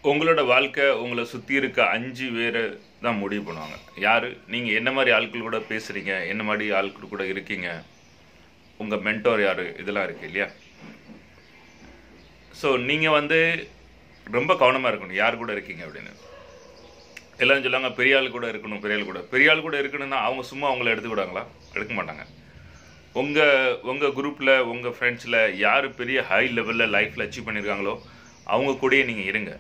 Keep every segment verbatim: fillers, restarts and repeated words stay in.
உங்களோட வாழ்க்கை உங்களை சுற்றி இருக்க அஞ்சு பேரை தான் முடிவு பண்ணுவாங்க. யார் நீங்கள் என்ன மாதிரி ஆட்கள் கூட பேசுகிறீங்க, என்ன மாதிரி ஆட்கள் கூட இருக்கீங்க, உங்கள் மென்டோர் யார், இதெல்லாம் இருக்குது இல்லையா? ஸோ நீங்கள் வந்து ரொம்ப கவனமாக இருக்கணும் யார் கூட இருக்கீங்க அப்படின்னு. எல்லோரும் சொல்லுவாங்க பெரிய ஆள் கூட இருக்கணும், பெரிய ஆள் கூட பெரிய ஆள் கூட இருக்கணும்னா அவங்க சும்மா அவங்கள எடுத்துக்கிடுவாங்களா? எடுக்க மாட்டாங்க. உங்கள் உங்கள் குரூப்பில் உங்கள் ஃப்ரெண்ட்ஸில் யார் பெரிய ஹை லெவலில் லைஃப்பில் அச்சீவ் பண்ணியிருக்காங்களோ அவங்க கூடயே நீங்கள் இருங்க.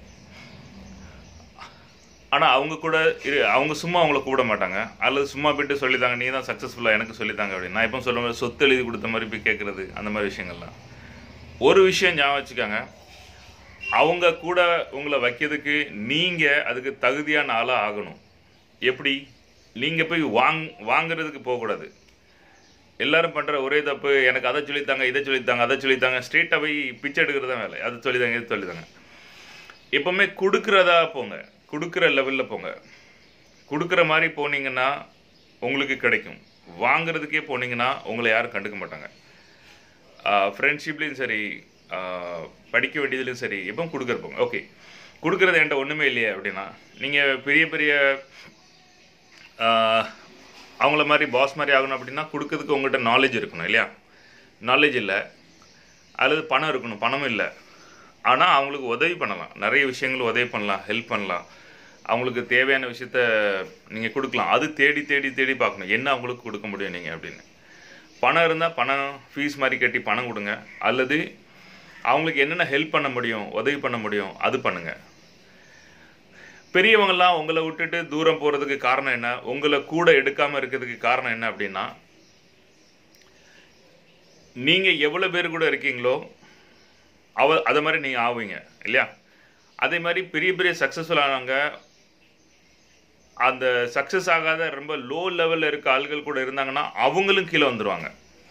ஆனால் அவங்க கூட இரு அவங்க சும்மா அவங்கள கூப்பிட மாட்டாங்க, அல்லது சும்மா போய்ட்டு சொல்லித்தாங்க நீ தான் சக்ஸஸ்ஃபுல்லாக எனக்கு சொல்லித்தாங்க அப்படின்னு. நான் இப்போ சொல்ல மாதிரி சொத்து எழுதி கொடுத்த மாதிரி போய் கேட்குறது, அந்த மாதிரி விஷயங்கள்லாம். ஒரு விஷயம் ஞாபகம் வச்சுக்காங்க, அவங்க கூட உங்களை வைக்கிறதுக்கு நீங்கள் அதுக்கு தகுதியான ஆளாக ஆகணும். எப்படி? நீங்கள் போய் வாங் வாங்கிறதுக்கு போகக்கூடாது. எல்லோரும் பண்ணுற ஒரே தப்பு, எனக்கு அதை சொல்லித்தாங்க இதை சொல்லித்தாங்க அதை சொல்லித்தாங்க, ஸ்ட்ரெயிட்டாக போய் பிச்சை எடுக்கிறது தான் வேலை. அது சொல்லித்தாங்க இது சொல்லித்தாங்க. எப்போவுமே கொடுக்குறதா போங்க, கொடுக்குற லெவலில் போங்க. கொடுக்குற மாதிரி போனீங்கன்னா உங்களுக்கு கிடைக்கும். வாங்கிறதுக்கே போனீங்கன்னா உங்களை யாரும் கண்டுக்க மாட்டாங்க. ஃப்ரெண்ட்ஷிப்லேயும் சரி, படிக்க வேண்டியதுலையும் சரி, எப்போ கொடுக்குற போங்க. ஓகே, கொடுக்குறது என்கிட்ட ஒன்றுமே இல்லையே அப்படின்னா நீங்கள் பெரிய பெரிய அவங்கள மாதிரி பாஸ் மாதிரி ஆகணும் அப்படின்னா கொடுக்கறதுக்கு உங்கள்கிட்ட நாலேஜ் இருக்கணும் இல்லையா? நாலேஜ் இல்லை, அல்லது பணம் இருக்கணும், பணமும் இல்லை. ஆனால் அவங்களுக்கு உதவி பண்ணலாம், நிறைய விஷயங்கள் உதவி பண்ணலாம், ஹெல்ப் பண்ணலாம். அவங்களுக்கு தேவையான விஷயத்த நீங்கள் கொடுக்கலாம். அது தேடி தேடி தேடி பார்க்கணும் என்ன அவங்களுக்கு கொடுக்க முடியும் நீங்கள் அப்படின்னு. பணம் இருந்தால் பணம் ஃபீஸ் மாதிரி கட்டி பணம் கொடுங்க, அல்லது அவங்களுக்கு என்னென்ன ஹெல்ப் பண்ண முடியும், உதவி பண்ண முடியும், அது பண்ணுங்கள். பெரியவங்கள்லாம் உங்களை விட்டுட்டு தூரம் போகிறதுக்கு காரணம் என்ன, உங்களை கூட எடுக்காமல் இருக்கிறதுக்கு காரணம் என்ன அப்படின்னா, நீங்கள் எவ்வளோ பேர் கூட இருக்கீங்களோ அவ அதை மாதிரி நீங்கள் ஆவீங்க இல்லையா? அதே மாதிரி பெரிய பெரிய சக்ஸஸ்ஃபுல் ஆனவங்க அந்த சக்ஸஸ் ஆகாத ரொம்ப லோ லெவலில் இருக்க ஆள்கள் கூட இருந்தாங்கன்னா அவங்களும் கீழே வந்துடுவாங்க.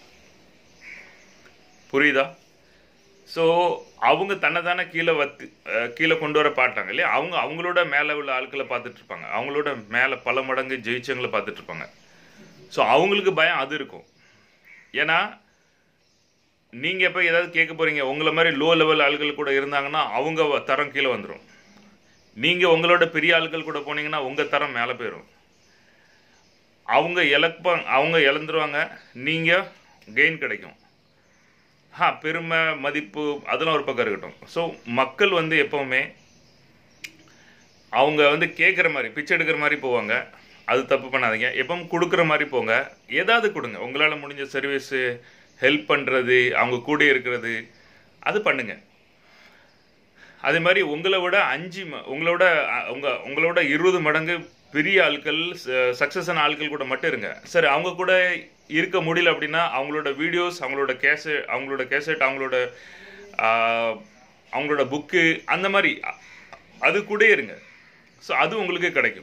புரியுதா? ஸோ அவங்க தன்னை தானே கீழே வத்து கீழே கொண்டு வர பாட்டாங்க இல்லையா? அவங்க அவங்களோட மேலே உள்ள ஆட்களை பார்த்துட்ருப்பாங்க, அவங்களோட மேலே பல மடங்கு ஜெயிச்சவங்களை பார்த்துட்ருப்பாங்க. ஸோ அவங்களுக்கு பயம் அது இருக்கும். ஏன்னா நீங்கள் எப்போ ஏதாவது கேட்க போகிறீங்க, உங்களை மாதிரி லோ லெவல் ஆள்கள் கூட இருந்தாங்கன்னா அவங்க தரம் கீழே வந்துடும். நீங்கள் உங்களோட பெரிய ஆள்கள் கூட போனீங்கன்னா உங்கள் தரம் மேலே போயிடும். அவங்க இழப்பாங்க, அவங்க இழந்துருவாங்க, நீங்கள் கெயின் கிடைக்கும். ஆ பெருமை மதிப்பு அதெல்லாம் ஒரு பக்கம் இருக்கட்டும். ஸோ மக்கள் வந்து எப்போவுமே அவங்க வந்து கேட்குற மாதிரி பிச்சை எடுக்கிற மாதிரி போவாங்க, அது தப்பு பண்ணாதீங்க. எப்பவும் கொடுக்குற மாதிரி போங்க, ஏதாவது கொடுங்க. உங்களால் முடிஞ்ச சர்வீஸு, ஹெல்ப் பண்ணுறது, அவங்க கூட இருக்கிறது, அது பண்ணுங்க. அதே மாதிரி உங்களை விட அஞ்சு உங்களோட உங்கள் உங்களோட இருபது மடங்கு பெரிய ஆட்கள், சக்ஸஸான ஆட்கள் கூட மட்டும் இருங்க. சரி, அவங்க கூட இருக்க முடியல அப்படின்னா அவங்களோட வீடியோஸ், அவங்களோட கேசட் அவங்களோட கேசட் அவங்களோட அவங்களோட புக்கு, அந்த மாதிரி அது கூட இருங்க. ஸோ அது உங்களுக்கு கிடைக்கும்.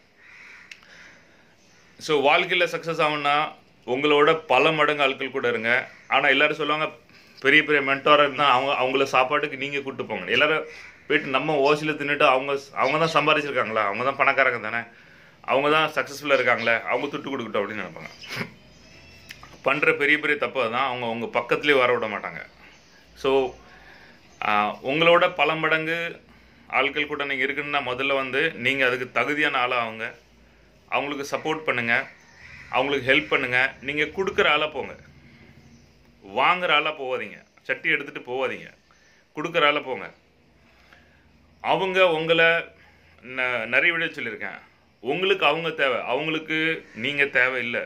ஸோ வாழ்க்கையில் சக்ஸஸ் ஆகும்னா உங்களோட பல மடங்கு ஆட்கள் கூட இருங்க. ஆனால் எல்லோரும் சொல்லுவாங்க பெரிய பெரிய மென்டாராக இருந்தால் அவங்க அவங்கள சாப்பாட்டுக்கு நீங்கள் கூப்பிட்டு போங்க. எல்லோரும் போய்ட்டு நம்ம ஓசியில் தின்னுட்டு அவங்க அவங்க தான் சம்பாதிச்சிருக்காங்களா, அவங்க தான் பணக்காரங்க தானே, அவங்க தான் சக்ஸஸ்ஃபுல்லாக இருக்காங்களே, அவங்க துட்டு கொடுக்கட்டும் அப்படின்னு நினைப்பாங்க. பண்ணுற பெரிய பெரிய தப்பு தான், அவங்க உங்கள் பக்கத்துலேயே வர விட மாட்டாங்க. ஸோ உங்களோட பல மடங்கு ஆட்கள் கூட நீங்கள் இருக்குன்னா முதல்ல வந்து நீங்கள் அதுக்கு தகுதியான ஆளாக அவங்க அவங்களுக்கு சப்போர்ட் பண்ணுங்கள், அவங்களுக்கு ஹெல்ப் பண்ணுங்கள். நீங்கள் கொடுக்குற ஆளாக போங்க, வாங்குற ஆளாக போகாதீங்க, சட்டி எடுத்துகிட்டு போகாதீங்க, கொடுக்குற ஆளாக போங்க. அவங்க உங்களை ந நிறைய விட சொல்லியிருக்கேன், உங்களுக்கு அவங்க தேவை, அவங்களுக்கு நீங்கள் தேவை இல்லை.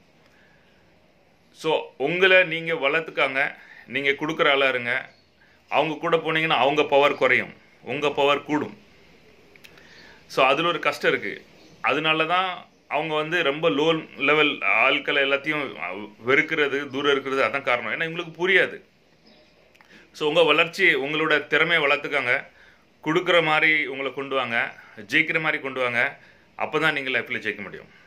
ஸோ உங்களை நீங்கள் வளர்த்துக்காங்க, நீங்கள் கொடுக்குற ஆளாக இருங்க. அவங்க கூட போனீங்கன்னா அவங்க பவர் குறையும், உங்கள் பவர் கூடும். ஸோ அதில் ஒரு கஷ்டம் இருக்குது. அதனால தான் அவங்க வந்து ரொம்ப லோ லெவல் ஆட்களை எல்லாத்தையும் வெறுக்கிறது, தூரம் இருக்கிறது, அதான் காரணம். ஏன்னா இவங்களுக்கு புரியாது. ஸோ உங்கள் வளர்ச்சி, உங்களோட திறமையை வளர்த்துக்காங்க, கொடுக்குற மாதிரி உங்களை கொண்டு வாங்க, ஜெயிக்கிற மாதிரி கொண்டு வாங்க. அப்போ தான் நீங்கள் லைஃப்பில் ஜெயிக்க முடியும்.